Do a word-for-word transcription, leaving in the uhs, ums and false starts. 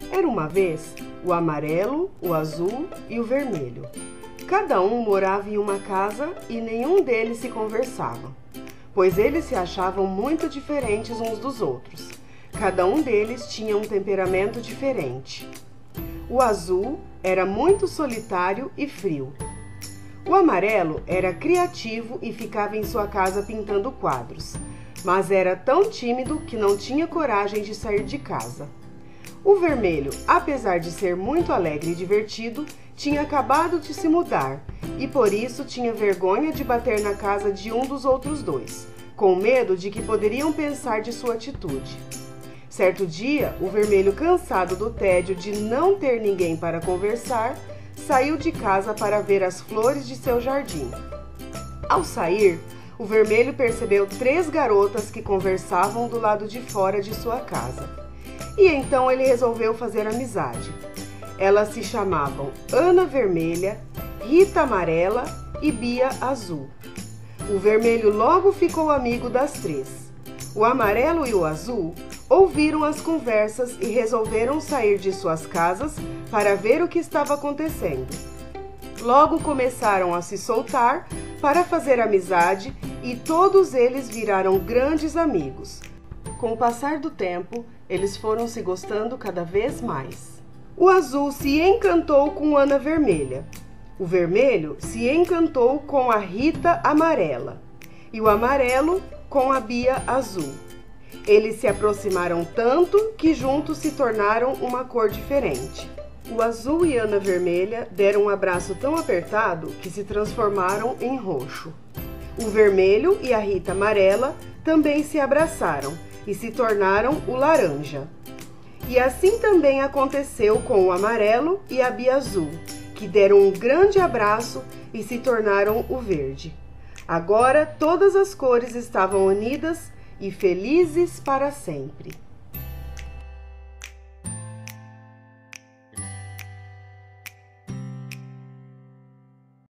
Era uma vez o amarelo, o azul e o vermelho. Cada um morava em uma casa e nenhum deles se conversava, pois eles se achavam muito diferentes uns dos outros. Cada um deles tinha um temperamento diferente. O azul era muito solitário e frio. O amarelo era criativo e ficava em sua casa pintando quadros, mas era tão tímido que não tinha coragem de sair de casa. O vermelho, apesar de ser muito alegre e divertido, tinha acabado de se mudar e por isso tinha vergonha de bater na casa de um dos outros dois, com medo de que poderiam pensar de sua atitude. Certo dia, o vermelho, cansado do tédio de não ter ninguém para conversar, saiu de casa para ver as flores de seu jardim. Ao sair, o vermelho percebeu três garotas que conversavam do lado de fora de sua casa. E então ele resolveu fazer amizade. Elas se chamavam Ana Vermelha, Rita Amarela e Bia Azul. O vermelho logo ficou amigo das três. O amarelo e o azul ouviram as conversas e resolveram sair de suas casas para ver o que estava acontecendo. Logo começaram a se soltar para fazer amizade e todos eles viraram grandes amigos. Com o passar do tempo, eles foram se gostando cada vez mais. O azul se encantou com Ana Vermelha. O vermelho se encantou com a Rita Amarela e o amarelo com a Bia Azul. Eles se aproximaram tanto que juntos se tornaram uma cor diferente. O azul e Ana Vermelha deram um abraço tão apertado que se transformaram em roxo. O vermelho e a Rita Amarela também se abraçaram e se tornaram o laranja. E assim também aconteceu com o amarelo e a Bia Azul, que deram um grande abraço e se tornaram o verde. Agora todas as cores estavam unidas e felizes para sempre.